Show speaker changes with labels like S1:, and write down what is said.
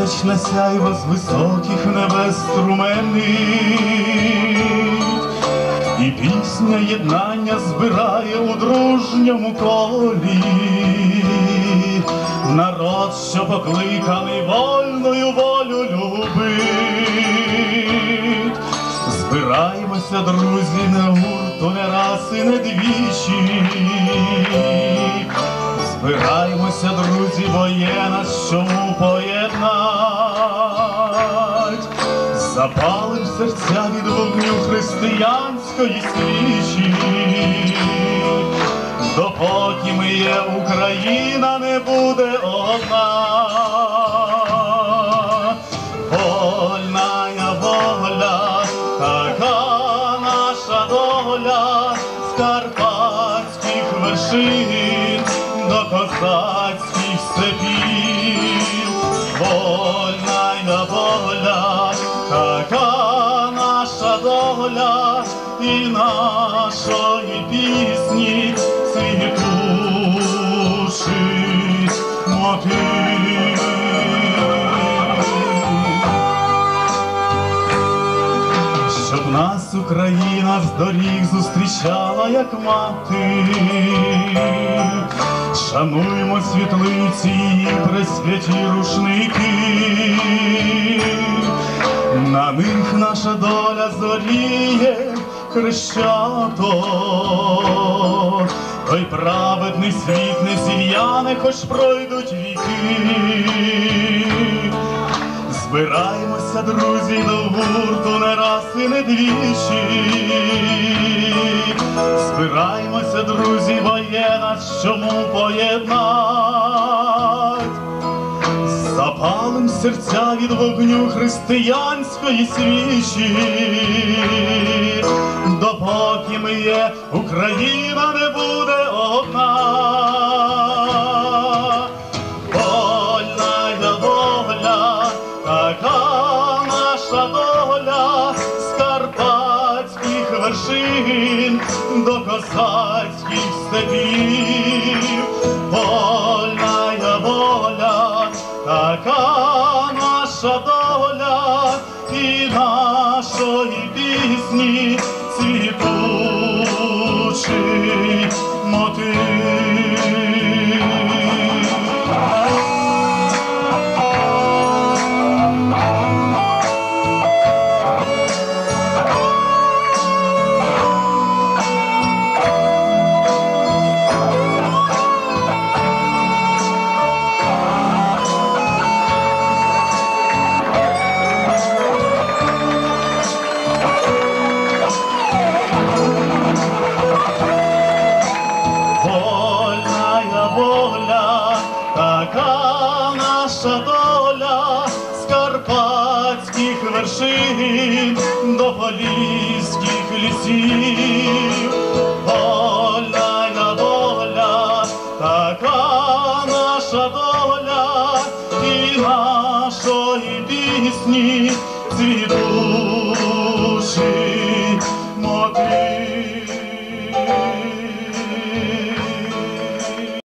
S1: Місячне сяйво з високих небес струменить, і пісня єднання збирає у дружньому колі. Народ, що покликаний вольною волю любить. Збираємося, друзі, не гурту, не раз і не двічі. Збираємося, друзі, бо є нас чому поєднать. Запалим серця від вогню християнської свічі. Допоки ми є, Україна не буде одна. Вольная воля, така наша доля, з карпатських вершин до козацьких степів. Вольная воля, така наша доля, і нашої пісні цвітучий мотив. Щоб нас Україна з доріг зустрічала, як мати. Шануймо світлиці і пресвяті рушники. На них наша доля зоріє хрещато. Той праведний світ не зів'яне, хоч пройдуть віки. Збираємося, друзі, до гурту не раз і не двічі. Збираємося, друзі, бо є нас чому поєднать. Запалим серця від вогню християнської свічі. Допоки ми є, Україна не буде одна. Вольная воля, така наша доля, з карпатських вершин до козацьких степів. Вольная воля, така наша доля, і нашої пісні цвітучий мотив. Така наша доля, з карпатських вершин до поліських лісів. Вольная воля, така наша доля, і нашої пісні цвітуть.